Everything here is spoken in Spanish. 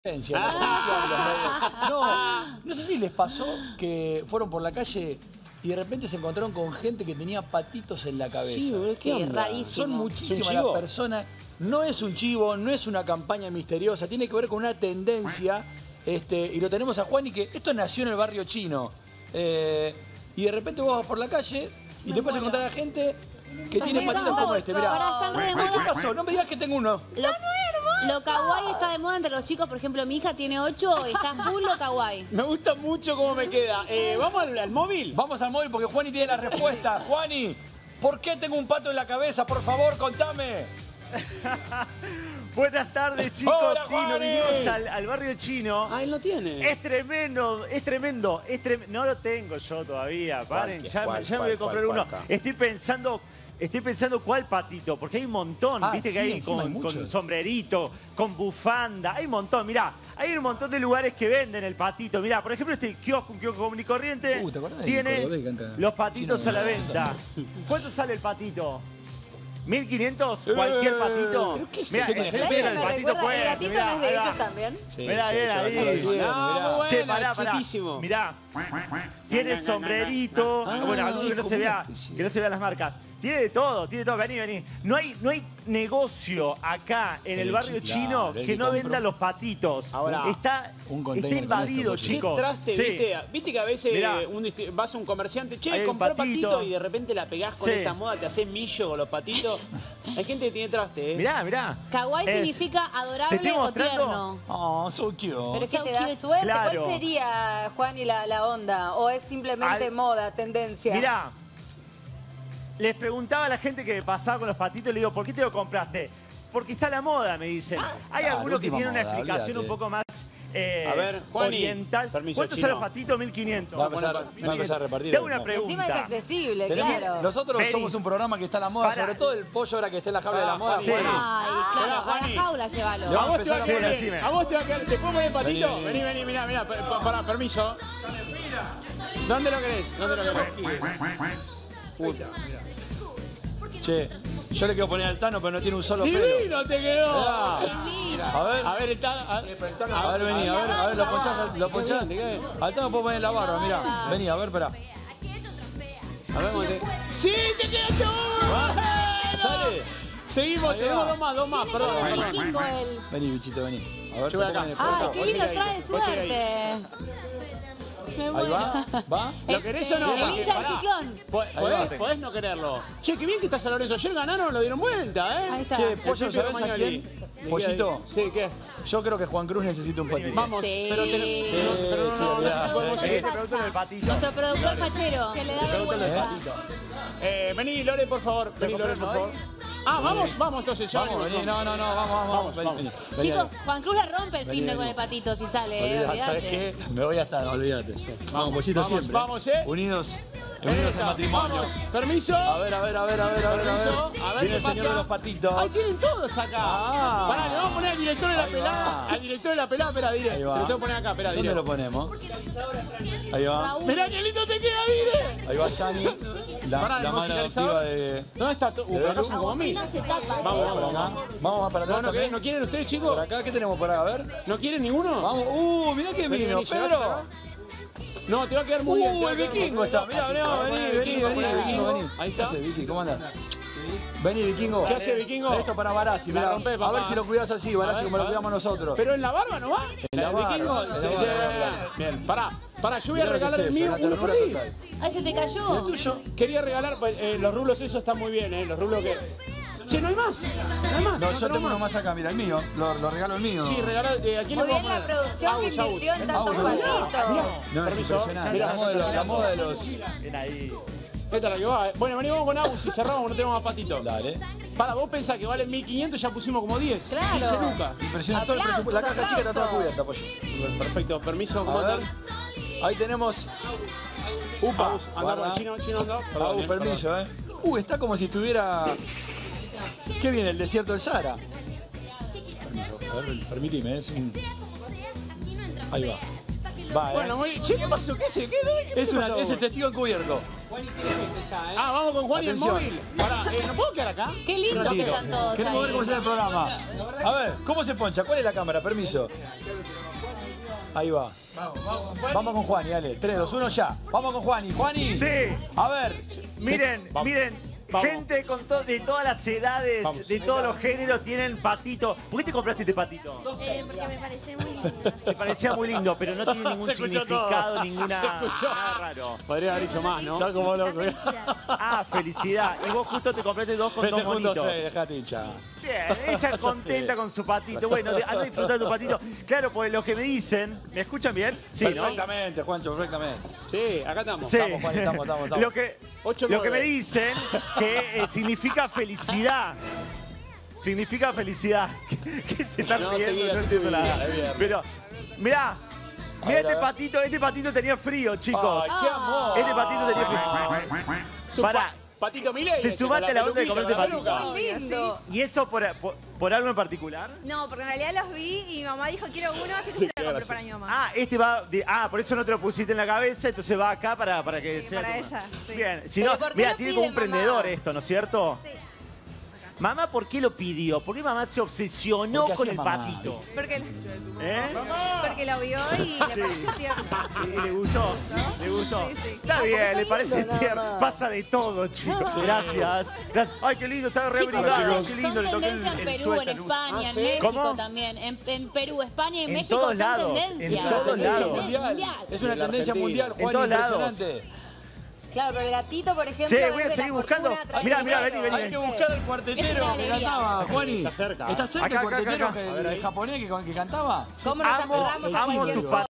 No sé si les pasó que fueron por la calle y de repente se encontraron con gente que tenía patitos en la cabeza. Sí, qué rarísimo. Son muchísimas las personas. No es un chivo, no es una campaña misteriosa, tiene que ver con una tendencia. Y lo tenemos a Juan y que esto nació en el barrio chino. Y de repente vos vas por la calle y te puedes encontrar a gente que tiene patitos como este. Mirá. ¿Qué pasó? No me digas que tengo uno. Lo kawaii está de moda entre los chicos. Por ejemplo, mi hija tiene 8 y está full lo kawaii. Me gusta mucho cómo me queda. ¿Vamos al móvil? Vamos al móvil porque Juani tiene la respuesta. Juani, ¿por qué tengo un pato en la cabeza? Por favor, contame. Buenas tardes, chicos. Hola, sí, nos vinimos al barrio chino. Ah, él no tiene. Es tremendo, es tremendo. No lo tengo yo todavía. Paren, ya me voy a comprar uno. Estoy pensando cuál patito, porque hay un montón, viste que hay con sombrerito, con bufanda, hay un montón. Mirá, hay un montón de lugares que venden el patito. Mirá, por ejemplo, este kiosco, un kiosco común y corriente, tiene los patitos a la venta. ¿Cuánto sale el patito? ¿1.500? ¿Cualquier patito? Mirá, el patito puede. ¿El gatito no es de ellos también? Sí, mirá, ahí. Che, pará. Mirá, tiene sombrerito. Bueno, algunos que no se vean las marcas. Tiene de todo, vení. No hay negocio acá en el barrio chino que no venda los patitos. Ahora, está invadido, chicos. ¿Qué traste, viste que a veces vas a un comerciante, che, compré patito y de repente la pegás con esta moda, te haces millo con los patitos. Hay gente que tiene traste, Mirá. Kawaii significa adorable o tierno. Oh, so cute. Pero es que te da suerte. ¿Cuál sería, Juan, y la onda? ¿O es simplemente moda, tendencia? Mirá. Les preguntaba a la gente que pasaba con los patitos, le digo, ¿por qué te lo compraste? Porque está la moda, me dicen. Hay algunos que tienen una explicación un poco más a ver, Juani, oriental. Permiso, ¿Cuántos son los patitos? 1.500. Vamos a empezar a repartir. Te hago una pregunta. Encima es accesible, claro. Nosotros somos un programa que está a la moda, sobre todo el pollo ahora que está en la jaula de la moda. Sí. Ay, claro, a la jaula llévalo. A vos te va a quedar bien. A vos te va a quedar. ¿Te puedo poner patito? Vení, mirá. Pará, permiso. ¿Dónde lo querés? Che, yo le quiero poner al Tano, pero no tiene un solo pelo. ¡Divino te quedó! A ver, vení, a ver, lo ponchás. Al Tano puedo poner la barba, mirá. Vení, a ver, esperá. A ver, ¿cómo te...? ¡Sí, te queda, chabón! ¿Sale? Seguimos, tenemos dos más, perdón. Vikingo él. Vení, bichito, vení. A ver, yo voy acá. Ay, qué lindo, trae suerte. Ahí va. ¿Lo querés o no? El hincha del ciclón. Podés no quererlo. Che, qué bien que estás a Lorenzo. Ayer ganaron, lo dieron vuelta, ¿eh? Ahí está. Che, Pollo, ¿sabés a quién? Pollito. Sí, ¿qué? Yo creo que Juan Cruz necesita un patito. Vamos, pero no sé si podemos ir. Nuestro productor fachero, que le da vergüenza. Vení, Lore, por favor. Vamos entonces. Vamos, vení, vamos. Chicos, Juan Cruz la rompe el fin de con el patito si sale, ¿Sabes qué? Me voy a estar, olvídate. Vamos, Pollito, siempre. Vamos, Unidos al matrimonio. Permiso. A ver. Viene el señor de los patitos. Ahí tienen todos acá. Pará, le vamos a poner al director de la pelada. Al director de la pelada, espera, Dire. Te lo tengo que poner acá, espera, Dire. ¿Dónde lo ponemos? Ahí va. Mirá qué lindo te queda, Dire. Ahí va Yani. La mano adoptiva de... ¿Dónde está? Pero no son como mí. Vamos para atrás. ¿No quieren ustedes, chicos? Por acá, ¿qué tenemos por acá? A ver. ¿No quieren ninguno? Vamos. Mirá que vino, Pedro. No, te va a quedar muy bien. El vikingo está. Mirá, vení. Ahí está. Vicky, ¿cómo andás? Vení, vikingo. ¿Qué hace, vikingo? Esto para Barassi, mirá. A ver si lo cuidás así, Barassi, como lo cuidamos nosotros. Pero en la barba no va. En la barba. Vikingo. Bien, pará, yo voy a regalar el mío. Ay, se te cayó. ¿El tuyo? Quería regalar, los rulos esos están muy bien, los rulos que... Che, no hay más. No, yo tengo uno más acá, mira, el mío. Lo regalo el mío. Sí, regalá. Aquí Muy bien la producción que invirtió en tantos patitos. No, es impresionante. La moda de los... Ven ahí. Esta es la que va. Bueno, vamos con Agus y cerramos, no tenemos más patitos. Dale. Para, vos pensás que valen 1.500, ya pusimos como 10. Claro. 15 lucas. Impresionante. Todo el presupuesto. La caja chica está toda cubierta, pollo. Perfecto, permiso, ¿cómo A ver. andan? Ahí tenemos... Upa. Andamos, chino anda. Agus, permiso, está como si estuviera... ¿Qué viene? El desierto del Sahara. Permiso, a ver, permitime, es un... Ahí va. Va, Bueno, che, ¿qué pasó? ¿Qué sé? ¿Qué pasó? Es el testigo encubierto. Juan tiene gente ya, ¿eh? Ah, vamos con Juan y el móvil. Pará, ¿no puedo quedar acá? Qué lindo que están todos Queremos ver ahí. cómo se el programa. A ver, ¿cómo se poncha? ¿Cuál es la cámara? Permiso. Ahí va. Vamos con Juani, dale. 3, 2, 1, ya. Vamos con Juani. Juani. Sí. A ver. Miren, gente de todas las edades, de todos los géneros tienen patito. ¿Por qué te compraste este patito? Porque me pareció muy lindo. Te parecía muy lindo, pero no tiene ningún significado, ninguna... Se escuchó. Nada raro. Podría haber dicho más, ¿no? Está como loco. Ah, felicidad. Y vos justo te compraste dos con dos monitos. Dejate hinchar. Bien, ella contenta con su patito. Bueno, anda a disfrutar de tu patito. Claro, pues lo que me dicen... ¿Me escuchan bien? Sí, ¿no? Perfectamente, Juancho, perfectamente. Sí, acá estamos. Sí. Estamos, Juan, estamos. Lo que me dicen que significa felicidad. Significa felicidad. ¿Qué se está riendo? seguí, No así entiendo tu vida, nada. es viernes. Pero, mirá. Mirá este patito tenía frío, chicos. Ay, qué amor. Este patito tenía frío. Pará. Patito Milei. Te sumaste a la onda de comerte patito. Muy lindo. ¿Y eso por algo en particular? No, porque en realidad los vi y mi mamá dijo quiero uno, así que se lo compré para mi mamá. Ah, este va... por eso no te lo pusiste en la cabeza, entonces va acá para que Sí, sea... para tu- ella, sí. Bien, si Pero no, ¿por qué mira, lo tiene pide como un mamá? emprendedor esto, ¿no es cierto? Sí. Mamá, ¿por qué lo pidió? ¿Por qué mamá se obsesionó ¿Por qué con hacía el mamá? patito? Porque, ¿Eh? porque lo vio y le pareció tierno. Sí, le gustó, le gustó. Sí, sí. Está bien, le parece tierno. Pasa de todo, chicos. Gracias. Ay, qué lindo, está re Chicos, abrigado. son Qué lindo, le toqué tendencia en el Perú, suéter. en España, en ¿sí? México ¿Cómo? también. En Perú, España y En México todos son lados, tendencia. en todos lados. Mundial. Es una En la tendencia Argentina. mundial, En Juan, todos lados. impresionante. Claro, pero el gatito, por ejemplo, Sí, es voy a de seguir la buscando. fortuna, trae Mirá, dinero. vení. Hay que buscar al cuartetero que cantaba, Juani. Está cerca. ¿Está cerca Acá, el acá, cuartetero acá. el japonés que cantaba? ¿Cómo nos Amo aferramos a tus cualquier chico. cosa?